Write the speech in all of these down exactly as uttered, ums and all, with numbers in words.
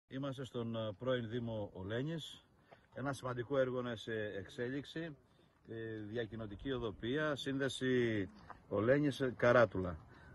Είμαστε στον πρώην Δήμο Ολένης. Ένα σημαντικό έργο είναι σε εξέλιξη, διακοινωτική οδοποιία, σύνδεση Ολένης-Καράτουλα.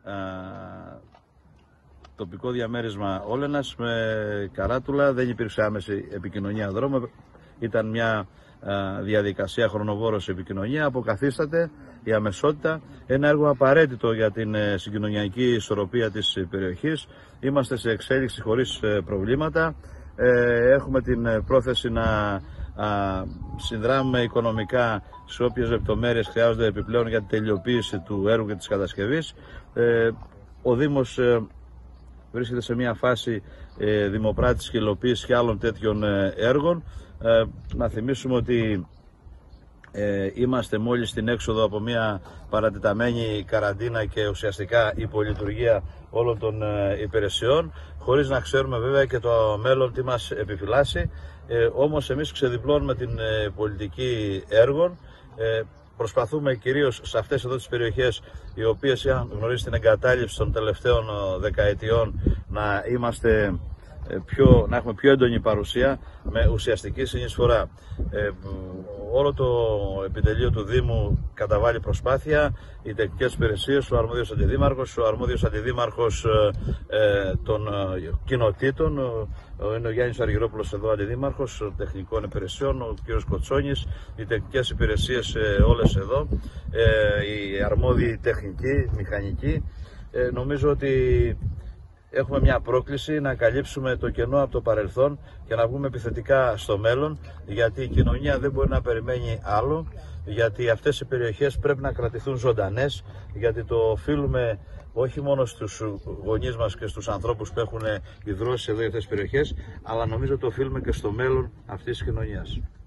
Τοπικό διαμέρισμα Όλενας με Καράτουλα, δεν υπήρξε άμεση επικοινωνία δρόμου, ήταν μια διαδικασία χρονοβόρος επικοινωνία, αποκαθίσταται η αμεσότητα, ένα έργο απαραίτητο για την συγκοινωνιακή ισορροπία της περιοχής. Είμαστε σε εξέλιξη χωρίς προβλήματα, έχουμε την πρόθεση να συνδράμουμε οικονομικά σε όποιες λεπτομέρειες χρειάζονται επιπλέον για την τελειοποίηση του έργου και της κατασκευής. Ο Δήμος βρίσκεται σε μια φάση ε, δημοπράτησης και υλοποίησης και άλλων τέτοιων ε, έργων. Ε, να θυμίσουμε ότι ε, είμαστε μόλις στην έξοδο από μια παρατεταμένη καραντίνα και ουσιαστικά υπολειτουργία όλων των ε, υπηρεσιών, χωρίς να ξέρουμε βέβαια και το μέλλον τι μας επιφυλάσσει. Ε, όμως εμείς ξεδιπλώνουμε την ε, πολιτική έργων. Ε, Προσπαθούμε κυρίως σε αυτές εδώ τις περιοχές οι οποίες είχαν γνωρίσει την εγκατάλειψη των τελευταίων δεκαετιών να, είμαστε πιο, να έχουμε πιο έντονη παρουσία με ουσιαστική συνεισφορά. Ε, όλο το επιτελείο του Δήμου καταβάλει προσπάθεια, οι τεχνικές υπηρεσίες, ο αρμόδιος αντιδήμαρχος, ο αρμόδιος αντιδήμαρχος ε, των ε, κοινοτήτων, ο, είναι ο Γιάννης Αργυρόπουλος εδώ αντιδήμαρχος τεχνικών υπηρεσιών, ο κ. Κοτσόνης, οι τεχνικές υπηρεσίες ε, όλες εδώ, ε, οι αρμόδιοι τεχνικοί, μηχανικοί. Ε, νομίζω ότι έχουμε μια πρόκληση να καλύψουμε το κενό από το παρελθόν και να βγούμε επιθετικά στο μέλλον, γιατί η κοινωνία δεν μπορεί να περιμένει άλλο, γιατί αυτές οι περιοχές πρέπει να κρατηθούν ζωντανές, γιατί το οφείλουμε όχι μόνο στους γονείς μας και στους ανθρώπους που έχουν ιδρώσει εδώ αυτές τις περιοχές, αλλά νομίζω το οφείλουμε και στο μέλλον αυτής της κοινωνίας.